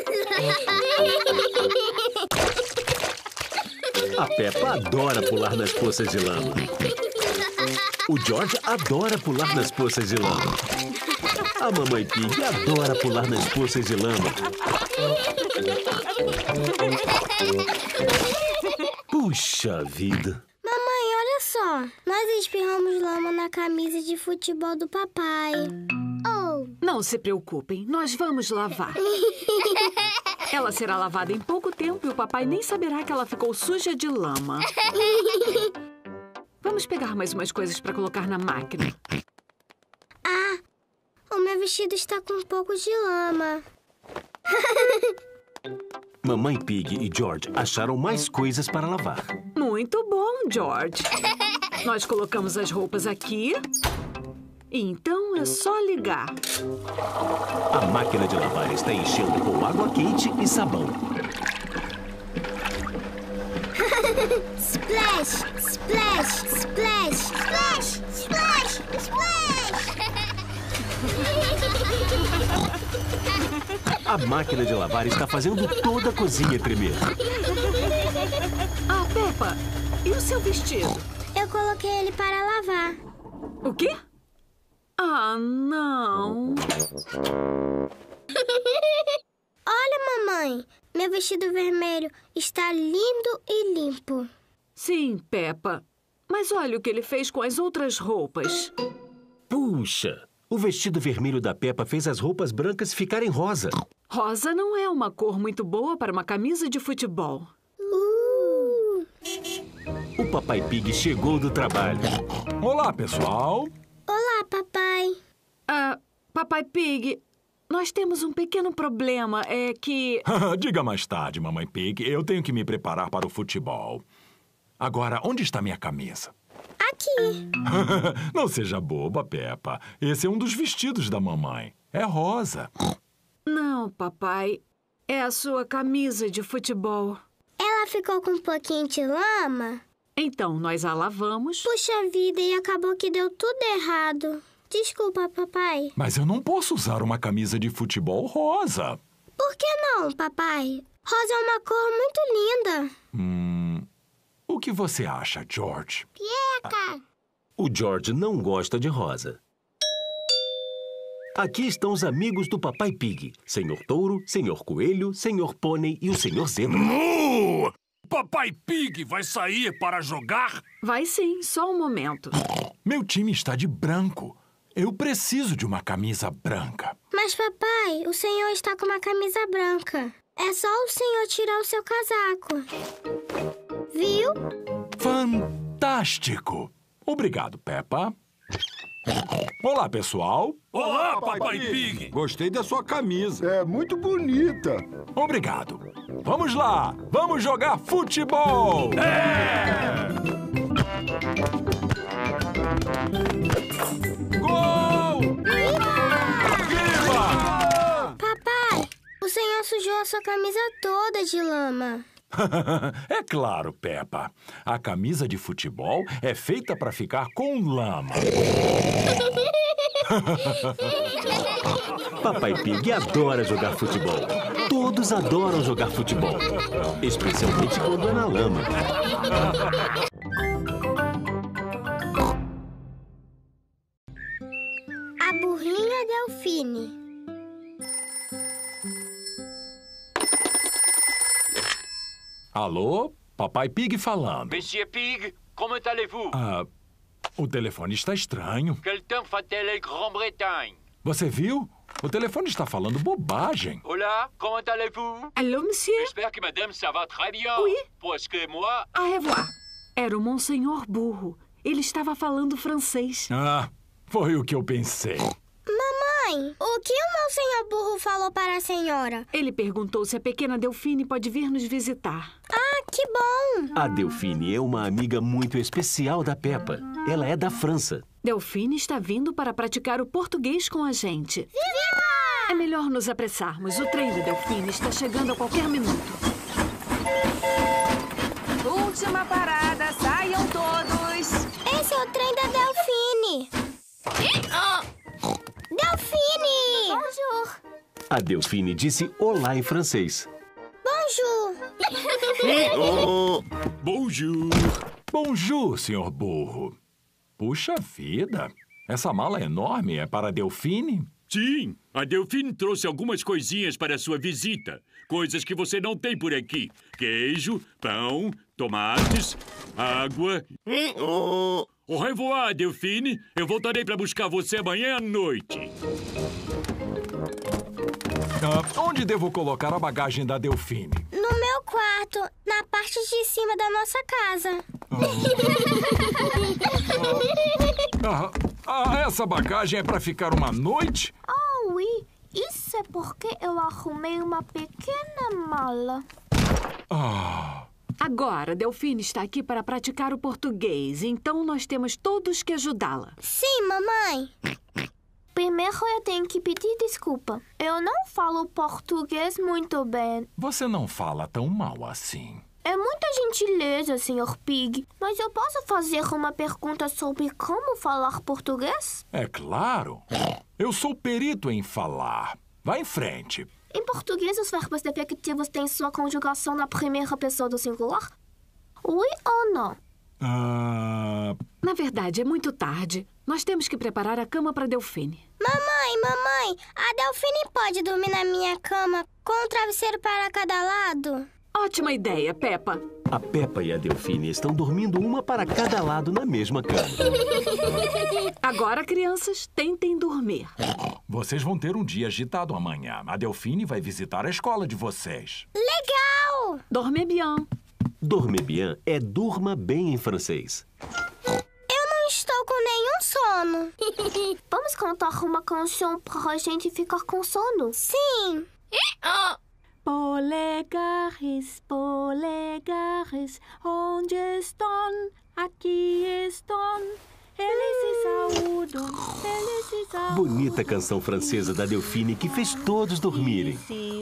Speaker 2: A Peppa adora pular nas poças de lama. O George adora pular nas poças de lama. A Mamãe Pig adora pular nas poças de lama. Puxa vida!
Speaker 8: Mamãe, olha só. Nós espirramos lama na camisa de futebol do papai. Oh!
Speaker 6: Não se preocupem, nós vamos lavar. Ela será lavada em pouco tempo e o papai nem saberá que ela ficou suja de lama. Vamos pegar mais umas coisas para colocar na máquina.
Speaker 8: Ah, o meu vestido está com um pouco de lama.
Speaker 2: Mamãe Pig e George acharam mais coisas para lavar.
Speaker 6: Muito bom, George. Nós colocamos as roupas aqui. E então é só ligar.
Speaker 2: A máquina de lavar está enchendo com água quente e sabão.
Speaker 8: Splash, splash, splash, splash, splash, splash.
Speaker 2: A máquina de lavar está fazendo toda a cozinha tremer.
Speaker 6: Ah, Peppa, e o seu vestido?
Speaker 8: Eu coloquei ele para lavar.
Speaker 6: O quê? Ah, não.
Speaker 8: Olha, mamãe. Meu vestido vermelho está lindo e limpo.
Speaker 6: Sim, Peppa. Mas olha o que ele fez com as outras roupas.
Speaker 2: Puxa! O vestido vermelho da Peppa fez as roupas brancas ficarem rosa.
Speaker 6: Rosa não é uma cor muito boa para uma camisa de futebol.
Speaker 2: O Papai Pig chegou do trabalho.
Speaker 7: Olá, pessoal.
Speaker 8: Olá, papai.
Speaker 6: Papai Pig, nós temos um pequeno problema. É que...
Speaker 7: Diga mais tarde, Mamãe Pig. Eu tenho que me preparar para o futebol. Agora, onde está minha camisa?
Speaker 8: Aqui.
Speaker 7: Não seja boba, Peppa. Esse é um dos vestidos da mamãe. É rosa.
Speaker 6: Não, papai. É a sua camisa de futebol.
Speaker 8: Ela ficou com um pouquinho de lama?
Speaker 6: Então, nós a lavamos.
Speaker 8: Puxa vida, e acabou que deu tudo errado.
Speaker 1: Desculpa, papai.
Speaker 7: Mas eu não posso usar uma camisa de futebol rosa.
Speaker 1: Por que não, papai? Rosa é uma cor muito linda.
Speaker 7: O que você acha, George?
Speaker 1: Pieca!
Speaker 2: O George não gosta de rosa. Aqui estão os amigos do Papai Pig. Senhor Touro, Senhor Coelho, Senhor Pônei e o Senhor Zebra.
Speaker 5: Papai Pig vai sair para jogar?
Speaker 6: Vai sim, só um momento.
Speaker 7: Meu time está de branco. Eu preciso de uma camisa branca.
Speaker 1: Mas, papai, o senhor está com uma camisa branca. É só o senhor tirar o seu casaco. Viu?
Speaker 7: Fantástico! Obrigado, Peppa. Olá, pessoal.
Speaker 5: Olá, Papai Pig.
Speaker 15: Gostei da sua camisa. É muito bonita.
Speaker 7: Obrigado. Vamos lá. Vamos jogar futebol. Gol! Viva!
Speaker 1: Papai, o senhor sujou a sua camisa toda de lama.
Speaker 7: É claro, Peppa. A camisa de futebol é feita para ficar com lama.
Speaker 2: Papai Pig adora jogar futebol. Todos adoram jogar futebol. Especialmente quando é na lama.
Speaker 1: A burrinha Delfine.
Speaker 7: Alô? Papai Pig falando.
Speaker 16: Monsieur Pig, comment allez-vous?
Speaker 7: O telefone está estranho.
Speaker 16: Quel temps fait-elle en Grande-Bretagne?
Speaker 7: Você viu? O telefone está falando bobagem.
Speaker 16: Olá, comment allez-vous?
Speaker 6: Allô, monsieur?
Speaker 16: J'espère que madame, ça va très bien.
Speaker 6: Oui.
Speaker 16: Parce que moi...
Speaker 6: Au revoir. Era o Monsenhor Burro. Ele estava falando francês.
Speaker 7: Foi o que eu pensei.
Speaker 1: Mamãe, o que o Monsenhor Burro falou para a senhora?
Speaker 6: Ele perguntou se a pequena Delfine pode vir nos visitar.
Speaker 1: Ah, que bom!
Speaker 2: A Delfine é uma amiga muito especial da Peppa. Ela é da França.
Speaker 6: Delfine está vindo para praticar o português com a gente.
Speaker 1: Viva!
Speaker 6: É melhor nos apressarmos. O trem da Delfine está chegando a qualquer minuto.
Speaker 10: Última parada, saiam todos!
Speaker 1: Esse é o trem da Delfine! Delfine!
Speaker 8: Bonjour!
Speaker 2: A Delfine disse olá em francês.
Speaker 1: Bonjour!
Speaker 5: Bonjour!
Speaker 7: Bonjour, senhor burro. Puxa vida! Essa mala enorme é para a Delfine?
Speaker 5: Sim, a Delfine trouxe algumas coisinhas para a sua visita. Coisas que você não tem por aqui. Queijo, pão, tomates, água. Au revoir, Delfine. Eu voltarei para buscar você amanhã à noite.
Speaker 7: Onde devo colocar a bagagem da Delfine?
Speaker 1: No meu quarto, na parte de cima da nossa casa.
Speaker 7: Essa bagagem é para ficar uma noite?
Speaker 8: Oh, oui. Isso é porque eu arrumei uma pequena mala.
Speaker 6: Agora, Delfine está aqui para praticar o português, então nós temos todos que ajudá-la.
Speaker 1: Sim, mamãe.
Speaker 8: Primeiro eu tenho que pedir desculpa. Eu não falo português muito bem.
Speaker 7: Você não fala tão mal assim.
Speaker 8: É muita gentileza, Sr. Pig. Mas eu posso fazer uma pergunta sobre como falar português?
Speaker 7: É claro. Eu sou perito em falar. Vá em frente.
Speaker 8: Em português, os verbos definitivos têm sua conjugação na primeira pessoa do singular? Oui ou não?
Speaker 6: Na verdade, é muito tarde. Nós temos que preparar a cama para Delfine.
Speaker 1: Mamãe, a Delfine pode dormir na minha cama com um travesseiro para cada lado?
Speaker 6: Ótima ideia, Peppa.
Speaker 2: A Peppa e a Delfine estão dormindo uma para cada lado na mesma cama.
Speaker 6: Agora, crianças, tentem dormir.
Speaker 7: Vocês vão ter um dia agitado amanhã. A Delfine vai visitar a escola de vocês.
Speaker 1: Legal!
Speaker 6: Dormez bien.
Speaker 2: Dormez bien é durma bem em francês.
Speaker 1: Eu não estou com nenhum sono.
Speaker 8: Vamos cantar uma canção para a gente ficar com sono?
Speaker 1: Sim.
Speaker 6: Polegares, polegares, onde estão? Aqui estão. Eles se saúdam, eles se saúdam.
Speaker 2: Bonita canção francesa da Delfine que fez todos dormirem.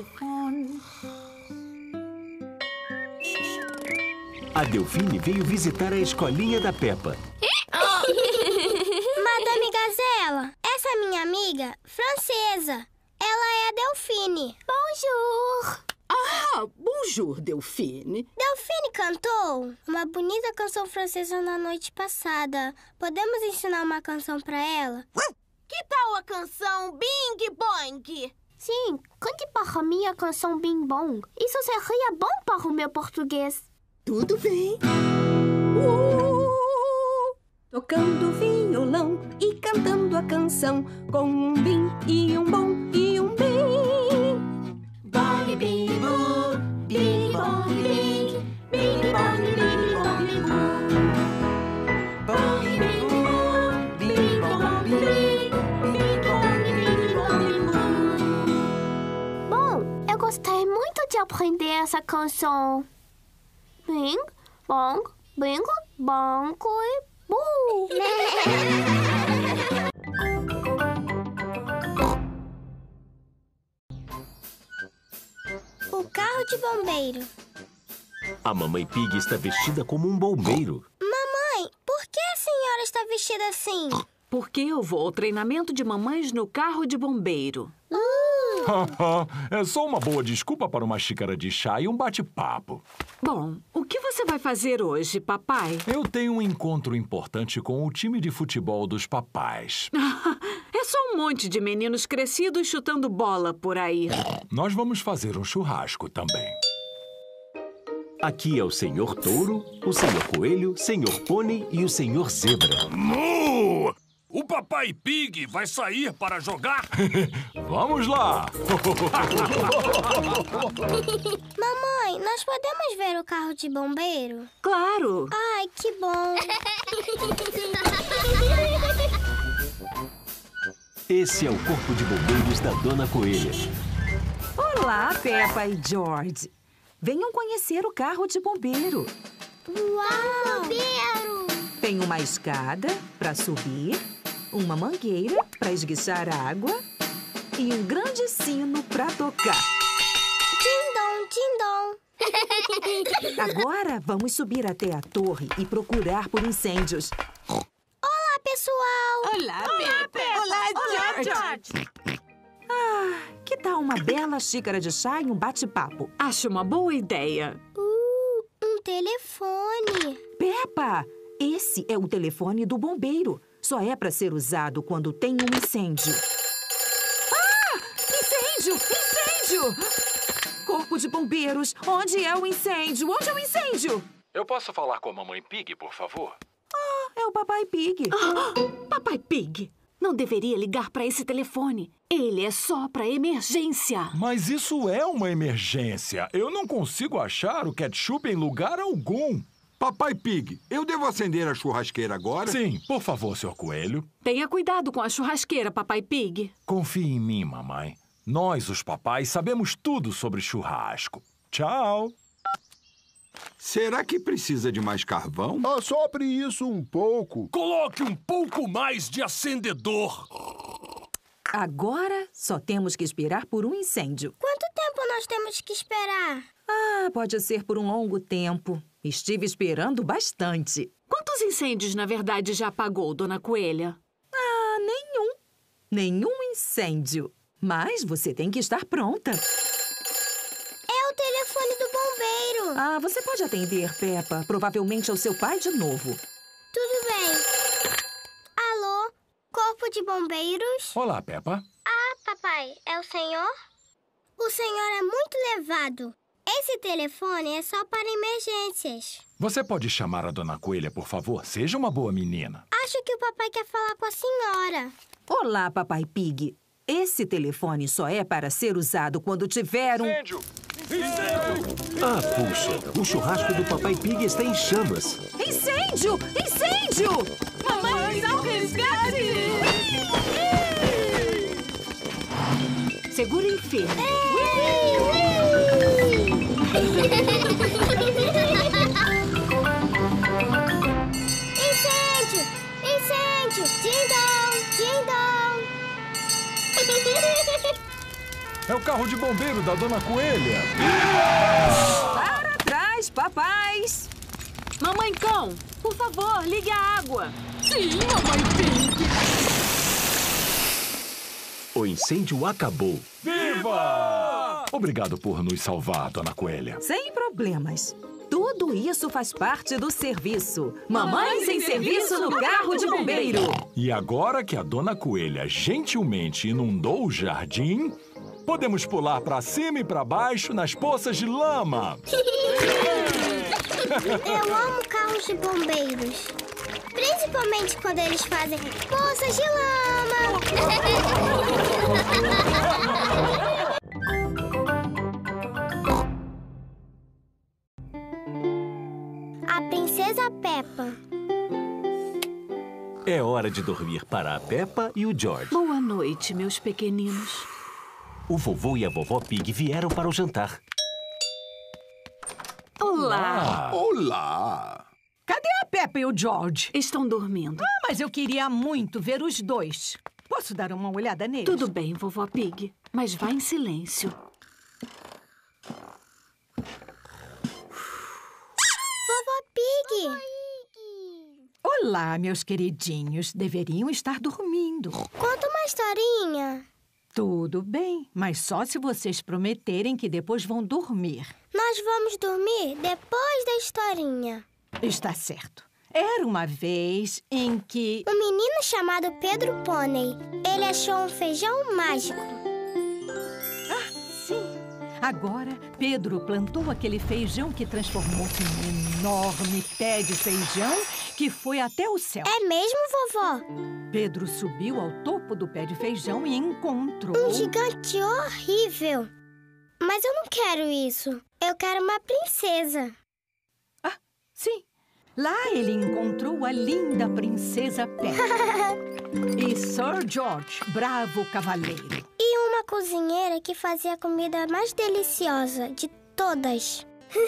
Speaker 2: A Delfine veio visitar a escolinha da Peppa.
Speaker 1: Madame Gazela, amiga francesa. Ela é a Delphine. Bonjour!
Speaker 3: Ah, bonjour, Delphine.
Speaker 1: Delphine cantou uma bonita canção francesa na noite passada. Podemos ensinar uma canção pra ela?
Speaker 8: Que tal a canção Bing Bong?
Speaker 1: Sim, cante para mim a canção Bing Bong. Isso seria bom para o meu português.
Speaker 3: Tudo bem. Tocando violão e cantando a canção, com um bim e um bom e um bim.
Speaker 8: Bong, bing, boo, bing, bong, bing, bing, bong, bing, bong, bing, boo. Bong, bing, boo, bing, bong, bing, bing, bong, bing, bong, bing, boo.
Speaker 1: Bom, eu gostei muito de aprender essa canção. Bing, bong, bing, bong e boo. O carro de bombeiro.
Speaker 2: A mamãe Pig está vestida como um bombeiro.
Speaker 1: Mamãe, por que a senhora está vestida assim?
Speaker 6: Porque eu vou ao treinamento de mamães no carro de bombeiro.
Speaker 7: É só uma boa desculpa para uma xícara de chá e um bate-papo.
Speaker 6: Bom, o que você vai fazer hoje, papai?
Speaker 7: Eu tenho um encontro importante com o time de futebol dos papais.
Speaker 6: É só um monte de meninos crescidos chutando bola por aí.
Speaker 7: Nós vamos fazer um churrasco também.
Speaker 2: Aqui é o Senhor Touro, o Senhor Coelho, Senhor Pônei e o Senhor Zebra.
Speaker 17: Mu! O Papai Pig vai sair para jogar?
Speaker 7: Vamos lá!
Speaker 1: Mamãe, nós podemos ver o carro de bombeiro?
Speaker 6: Claro!
Speaker 1: Ai, que bom!
Speaker 2: Esse é o corpo de bombeiros da Dona Coelha.
Speaker 12: Olá, Peppa e George. Venham conhecer o carro de bombeiro.
Speaker 1: Uau! Bombeiro!
Speaker 12: Tem uma escada para subir, uma mangueira para esguichar água e um grande sino para tocar.
Speaker 1: Tim-dom, tim-dom.
Speaker 12: Agora vamos subir até a torre e procurar por incêndios.
Speaker 1: Olá, pessoal!
Speaker 12: Olá, Peppa! Olá, George! Que tal uma bela xícara de chá e um bate-papo?
Speaker 6: Acho uma boa ideia.
Speaker 1: Um telefone.
Speaker 12: Peppa, esse é o telefone do bombeiro. Só é para ser usado quando tem um incêndio. Incêndio! Incêndio! Corpo de bombeiros, onde é o incêndio? Onde é o incêndio?
Speaker 7: Eu posso falar com a mamãe Pig, por favor?
Speaker 12: É o Papai Pig.
Speaker 6: Papai Pig, não deveria ligar para esse telefone. Ele é só para emergência.
Speaker 7: Mas isso é uma emergência. Eu não consigo achar o ketchup em lugar algum.
Speaker 15: Papai Pig, eu devo acender a churrasqueira agora?
Speaker 7: Sim, por favor, Sr. Coelho.
Speaker 6: Tenha cuidado com a churrasqueira, Papai Pig.
Speaker 7: Confie em mim, mamãe. Nós, os papais, sabemos tudo sobre churrasco. Tchau.
Speaker 15: Será que precisa de mais carvão?
Speaker 18: Assopre isso um pouco.
Speaker 17: Coloque um pouco mais de acendedor.
Speaker 12: Agora só temos que esperar por um incêndio.
Speaker 1: Quanto tempo nós temos que esperar?
Speaker 12: Pode ser por um longo tempo. Estive esperando bastante.
Speaker 6: Quantos incêndios, na verdade, já apagou, Dona Coelha?
Speaker 12: Nenhum. Nenhum incêndio. Mas você tem que estar pronta.
Speaker 1: É o telefone do bombeiro.
Speaker 12: Você pode atender, Peppa. Provavelmente é o seu pai de novo.
Speaker 1: Tudo bem. Alô? Corpo de bombeiros?
Speaker 7: Olá, Peppa.
Speaker 1: Papai, é o senhor? O senhor é muito levado. Esse telefone é só para emergências.
Speaker 7: Você pode chamar a Dona Coelha, por favor? Seja uma boa menina.
Speaker 1: Acho que o papai quer falar com a senhora.
Speaker 12: Olá, Papai Pig. Esse telefone só é para ser usado quando tiver um...
Speaker 17: Incêndio!
Speaker 2: Puxa, o churrasco do Papai Pig está em chamas.
Speaker 12: Incêndio! Incêndio!
Speaker 6: Mamãe, ao resgate! Segurem firme.
Speaker 1: Incêndio! Incêndio! Ding-dong! Ding-dong!
Speaker 7: É o carro de bombeiro da Dona Coelha.
Speaker 12: Para trás, papais!
Speaker 6: Mamãe Cão, por favor, ligue a água.
Speaker 12: Sim, Mamãe Pig.
Speaker 2: O incêndio acabou.
Speaker 7: Viva! Obrigado por nos salvar, Dona Coelha.
Speaker 12: Sem problemas. Tudo isso faz parte do serviço. Mamães em serviço no carro de bombeiro.
Speaker 7: E agora que a Dona Coelha gentilmente inundou o jardim, podemos pular para cima e para baixo nas poças de lama.
Speaker 8: Eu amo carros de bombeiros. Principalmente quando eles fazem poças de lama. A Princesa Peppa.
Speaker 2: É hora de dormir para a Peppa e o George.
Speaker 6: Boa noite, meus pequeninos.
Speaker 2: O vovô e a vovó Pig vieram para o jantar.
Speaker 6: Olá!
Speaker 15: Olá!
Speaker 19: Cadê a Peppa e o George?
Speaker 6: Estão dormindo.
Speaker 19: Ah, mas eu queria muito ver os dois. Posso dar uma olhada neles?
Speaker 6: Tudo bem, vovó Pig, mas vá em silêncio.
Speaker 8: Vovó Pig!
Speaker 19: Olá, meus queridinhos. Deveriam estar dormindo.
Speaker 8: Conta uma historinha.
Speaker 19: Tudo bem, mas só se vocês prometerem que depois vão dormir.
Speaker 8: Nós vamos dormir depois da historinha.
Speaker 19: Está certo. Era uma vez em que...
Speaker 8: Um menino chamado Pedro Pônei. Ele achou um feijão mágico.
Speaker 19: Ah, sim. Agora, Pedro plantou aquele feijão que transformou-se num enorme pé de feijão que foi até o céu.
Speaker 8: É mesmo, vovó?
Speaker 19: Pedro subiu ao topo do pé de feijão e encontrou...
Speaker 8: Um gigante horrível. Mas eu não quero isso. Eu quero uma princesa.
Speaker 19: Ah, sim. Lá ele encontrou a linda princesa Peppa. E Sir George, bravo cavaleiro.
Speaker 8: E uma cozinheira que fazia a comida mais deliciosa de todas.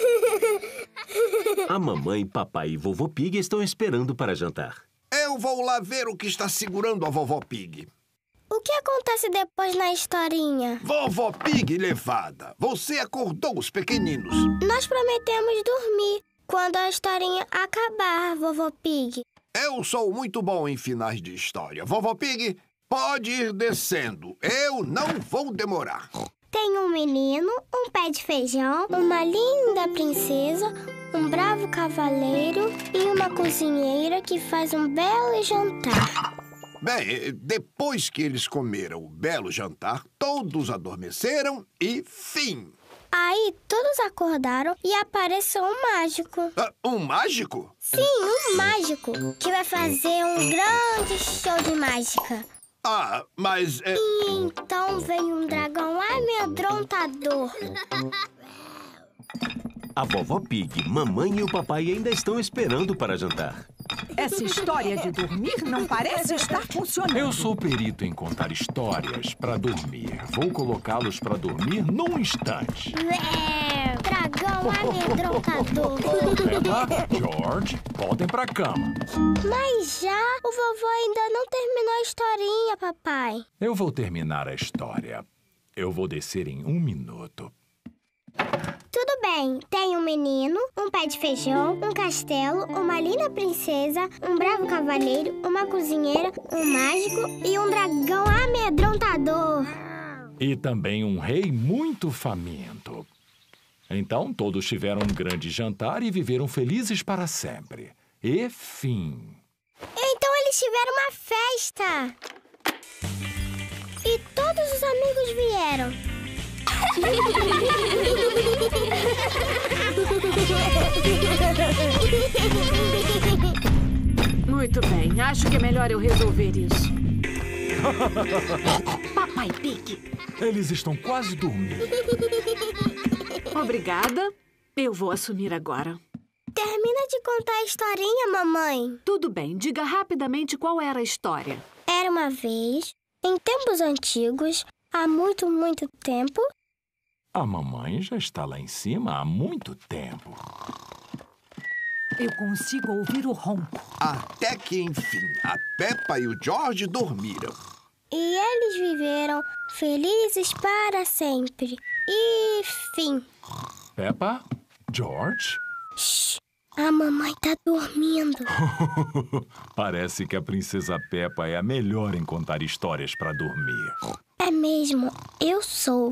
Speaker 2: A mamãe, papai e vovô Pig estão esperando para jantar.
Speaker 13: Eu vou lá ver o que está segurando a vovó Pig.
Speaker 8: O que acontece depois na historinha?
Speaker 13: Vovó Pig levada, você acordou os pequeninos.
Speaker 8: Nós prometemos dormir quando a historinha acabar, vovó Pig.
Speaker 13: Eu sou muito bom em finais de história. Vovó Pig, pode ir descendo. Eu não vou demorar.
Speaker 8: Tem um menino, um pé de feijão, uma linda princesa, um bravo cavaleiro e uma cozinheira que faz um belo jantar.
Speaker 13: Bem, depois que eles comeram o belo jantar, todos adormeceram e fim.
Speaker 8: Aí todos acordaram e apareceu um mágico.
Speaker 13: Um mágico?
Speaker 8: Sim, um mágico, que vai fazer um grande show de mágica.
Speaker 13: Ah, mas...
Speaker 8: E então veio um dragão amedrontador.
Speaker 2: A vovó Pig, mamãe e o papai ainda estão esperando para jantar.
Speaker 19: Essa história de dormir não parece estar funcionando.
Speaker 7: Eu sou perito em contar histórias para dormir. Vou colocá-los para dormir num instante.
Speaker 8: Dragão amedrontador.
Speaker 7: Peppa, George, voltem para a cama.
Speaker 8: Mas já o vovô ainda não terminou a historinha, papai.
Speaker 7: Eu vou terminar a história. Eu vou descer em 1 minuto.
Speaker 8: Tudo bem. Tem um menino, um pé de feijão, um castelo, uma linda princesa, um bravo cavaleiro, uma cozinheira, um mágico e um dragão amedrontador.
Speaker 7: E também um rei muito faminto. Então, todos tiveram um grande jantar e viveram felizes para sempre. E fim.
Speaker 8: Então eles tiveram uma festa. E todos os amigos vieram.
Speaker 6: Muito bem, acho que é melhor eu resolver isso.
Speaker 8: Papai Pig.
Speaker 7: Eles estão quase dormindo.
Speaker 6: Obrigada. Eu vou assumir agora.
Speaker 8: Termina de contar a historinha, mamãe.
Speaker 6: Tudo bem, diga rapidamente qual era a história.
Speaker 8: Era uma vez, em tempos antigos, há muito, muito tempo...
Speaker 7: A mamãe já está lá em cima há muito tempo.
Speaker 19: Eu consigo ouvir o ronco.
Speaker 13: Até que, enfim, a Peppa e o George dormiram.
Speaker 8: E eles viveram felizes para sempre. E fim.
Speaker 7: Peppa, George...
Speaker 8: Shhh!
Speaker 1: A mamãe tá dormindo.
Speaker 7: Parece que a Princesa Peppa é a melhor em contar histórias para dormir.
Speaker 1: É mesmo, eu sou.